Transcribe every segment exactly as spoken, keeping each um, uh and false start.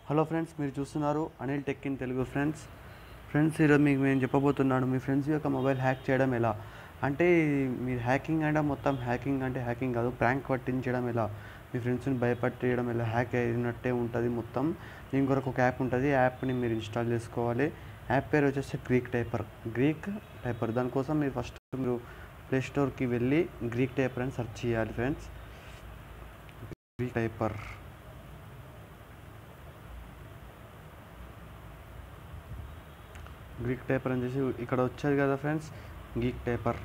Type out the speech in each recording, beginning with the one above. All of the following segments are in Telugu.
హలో ఫ్రెండ్స్, మీరు చూస్తున్నారు Anil tech in Telugu. Friends friends ఈరోజు మీకు నేను చెప్పబోతున్నాను మీ ఫ్రెండ్స్ యొక్క మొబైల్ హ్యాక్ చేయడం ఎలా. అంటే మీరు హ్యాకింగ్ అంటే మొత్తం హ్యాకింగ్ అంటే హ్యాకింగ్ కాదు, ప్రాంక్ పట్టించడం ఎలా, మీ ఫ్రెండ్స్ని భయపట్టేయడం ఎలా, హ్యాక్ అయినట్టే ఉంటుంది మొత్తం. దీని కొరకు ఒక యాప్ ఉంటుంది, యాప్ని మీరు ఇన్స్టాల్ చేసుకోవాలి. యాప్ పేరు వచ్చేసి గ్రీక్ టైపర్. గ్రీక్ టైపర్ దానికోసం మీరు ఫస్ట్ మీరు ప్లే స్టోర్కి వెళ్ళి గ్రీక్ టైపర్ అని సెర్చ్ చేయాలి. Friends Greek typer Greek typer అని చేసి ఇక్కడ వచ్చారు కదా ఫ్రెండ్స్, గ్రీక్ టైపర్.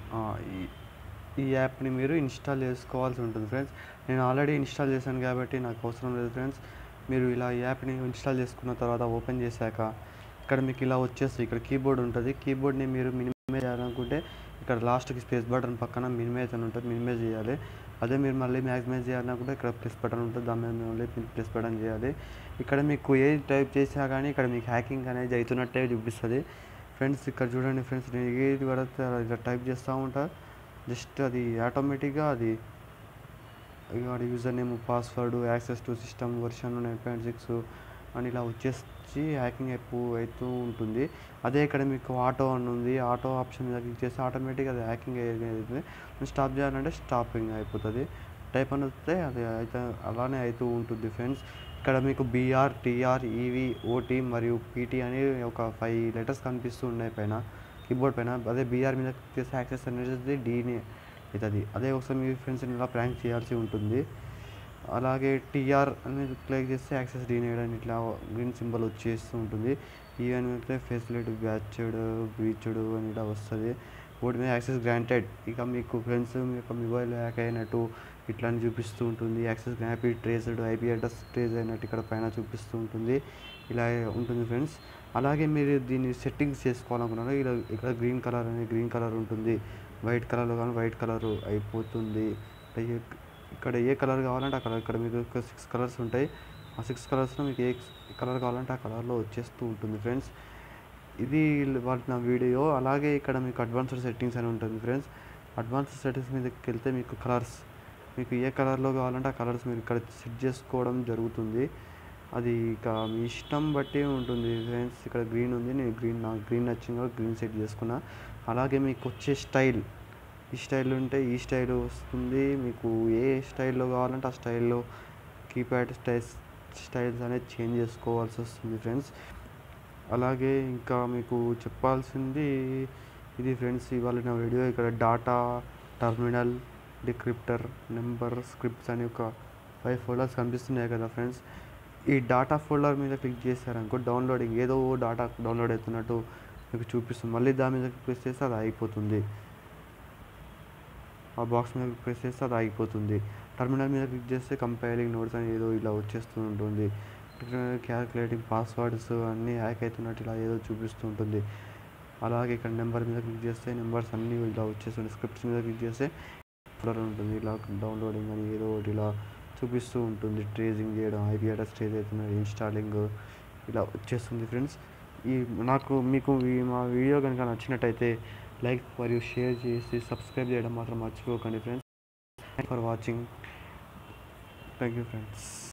ఈ యాప్ని మీరు ఇన్స్టాల్ చేసుకోవాల్సి ఉంటుంది ఫ్రెండ్స్. నేను ఆల్రెడీ ఇన్స్టాల్ చేశాను కాబట్టి నాకు అవసరం లేదు ఫ్రెండ్స్. మీరు ఇలా ఈ యాప్ని ఇన్స్టాల్ చేసుకున్న తర్వాత ఓపెన్ చేశాక ఇక్కడ మీకు ఇలా వచ్చేస్తుంది. ఇక్కడ కీబోర్డ్ ఉంటుంది. కీబోర్డ్ని మీరు మినిమైజ్ చేయాలనుకుంటే ఇక్కడ లాస్ట్కి స్పేస్ బటన్ పక్కన మినిమైజ్ అని ఉంటుంది, మినిమైజ్ చేయాలి. అదే మీరు మళ్ళీ మ్యాక్సిమైజ్ చేయాలనుకుంటే ఇక్కడ ప్లస్ బటన్ ఉంటుంది, దాని మీద మళ్ళీ ప్లస్ బటన్ చేయాలి. ఇక్కడ మీకు ఏ టైప్ చేసినా కానీ ఇక్కడ మీకు హ్యాకింగ్ అనేది అవుతున్నట్టే చూపిస్తుంది ఫ్రెండ్స్. ఇక్కడ చూడండి ఫ్రెండ్స్, నేను ఏది పడితే ఇలా టైప్ చేస్తూ ఉంటా, జస్ట్ అది ఆటోమేటిక్గా అది వాడి user name, password, access to system version nine point six అని ఇలా వచ్చేసి హ్యాకింగ్ అయిపో అవుతూ ఉంటుంది. అదే ఇక్కడ మీకు ఆటో అని ఉంది, ఆటో ఆప్షన్ మీద క్లిక్ చేస్తే ఆటోమేటిక్గా అది హ్యాకింగ్ అవుతుంది. స్టాప్ చేయాలంటే స్టాపింగ్ అయిపోతుంది. టైప్ అని వస్తే అది అయితే అలానే అవుతూ ఉంటుంది ఫ్రెండ్స్. ఇక్కడ మీకు బీఆర్, టీఆర్, ఈవీ, ఓటీ మరియు పీటీ అని ఒక ఫైవ్ లెటర్స్ కనిపిస్తూ ఉన్నాయి పైన కీబోర్డ్ పైన. అదే బీఆర్ మీద క్లిక్ చేస్తే యాక్సెస్ అనేది డీని అవుతుంది. అదే ఒకసారి మీ ఫ్రెండ్స్ని ఇలా ప్రాంక్ చేయాల్సి ఉంటుంది. అలాగే టీఆర్ అనేది క్లిక్ చేస్తే యాక్సెస్ డీనేయడానికి ఇట్లా గ్రీన్ సింబల్ వచ్చేస్తూ ఉంటుంది. ఈవెన్ అయితే ఫెసిలిటీ బ్యాచ్డ్ బ్రీచ్డ్ అని ఇలా వస్తుంది. ఓటి మీద యాక్సెస్ గ్రాంటెడ్, ఇక మీకు ఫ్రెండ్స్ మీ యొక్క మొబైల్ హ్యాక్ అయినట్టు ఇట్లా అని చూపిస్తూ ఉంటుంది. Access happy traced, IP address trace అయినట్టు ఇక్కడ పైన చూపిస్తూ ఉంటుంది. ఇలా ఉంటుంది ఫ్రెండ్స్. అలాగే మీరు దీన్ని సెట్టింగ్స్ చేసుకోవాలనుకున్నారు, ఇలా ఇక్కడ గ్రీన్ కలర్ అనేది గ్రీన్ కలర్ ఉంటుంది, వైట్ కలర్లో కానీ వైట్ కలర్ అయిపోతుంది. ఇక్కడ ఏ కలర్ కావాలంటే ఆ కలర్, ఇక్కడ మీకు సిక్స్ కలర్స్ ఉంటాయి. ఆ సిక్స్ కలర్స్లో మీకు ఏ కలర్ కావాలంటే ఆ కలర్లో వచ్చేస్తూ ఉంటుంది ఫ్రెండ్స్. ఇది వాళ్ళ నా వీడియో. అలాగే ఇక్కడ మీకు అడ్వాన్స్డ్ సెట్టింగ్స్ అని ఉంటుంది ఫ్రెండ్స్. అడ్వాన్స్డ్ సెట్టింగ్స్ మీదకి వెళ్తే మీకు కలర్స్, మీకు ఏ కలర్లో కావాలంటే ఆ కలర్స్ మీరు ఇక్కడ సెట్ చేసుకోవడం జరుగుతుంది. అది ఇక మీ ఇష్టం బట్టి ఉంటుంది ఫ్రెండ్స్. ఇక్కడ గ్రీన్ ఉంది, నేను గ్రీన్ నాకు గ్రీన్ నచ్చింది గ్రీన్ సెట్ చేసుకున్నా. అలాగే మీకు వచ్చే స్టైల్, ఈ స్టైల్ ఉంటే ఈ స్టైల్ వస్తుంది. మీకు ఏ స్టైల్లో కావాలంటే ఆ స్టైల్లో కీప్యాడ్ స్టైల్స్ స్టైల్స్ అనేది చేంజ్ చేసుకోవాల్సి వస్తుంది ఫ్రెండ్స్. అలాగే ఇంకా మీకు చెప్పాల్సింది ఇది ఫ్రెండ్స్, ఇవాళ నా వీడియో. ఇక్కడ data, terminal, decrypter, number, scripts అని ఒక ఫైవ్ ఫోల్డర్స్ కనిపిస్తున్నాయి కదా ఫ్రెండ్స్. ఈ డాటా ఫోల్డర్ మీద క్లిక్ చేశారనుకో డౌన్లోడింగ్ ఏదో డాటా డౌన్లోడ్ అవుతున్నట్టు మీకు చూపిస్తుంది. మళ్ళీ దాని మీద ప్రెస్ చేస్తే అది అయిపోతుంది. ఆ బాక్స్ మీద ప్రెస్ చేస్తే అది ఆగిపోతుంది. టర్మినల్ మీద క్లిక్ చేస్తే కంపైలింగ్ నోట్స్ అని ఏదో ఇలా వచ్చేస్తూ ఉంటుంది. క్యాల్కులేటింగ్ పాస్వర్డ్స్ అన్నీ హ్యాక్ అవుతున్నట్టు ఇలా ఏదో చూపిస్తూ ఉంటుంది. అలాగే ఇక్కడ నెంబర్ మీద క్లిక్ చేస్తే నెంబర్స్ అన్నీ ఇలా వచ్చేస్తుంది. స్క్రిప్ట్స్ మీద క్లిక్ చేస్తే ఫోల్డర్ ఉంటుంది, ఇలా డౌన్లోడింగ్ అని ఏదో ఒకటి ఇలా చూపిస్తూ ఉంటుంది. ట్రేసింగ్ చేయడం, ఐపీ అడ్రస్ ట్రేస్ అవుతున్నది, ఇన్స్టాలింగ్ ఇలా వచ్చేస్తుంది ఫ్రెండ్స్. ఈ నాకు మీకు మా వీడియో కనుక నచ్చినట్టయితే లైక్ మరియు షేర్ చేసి సబ్స్క్రైబ్ చేయడం మాత్రం మర్చిపోకండి friends. Thank for watching. Thank you friends.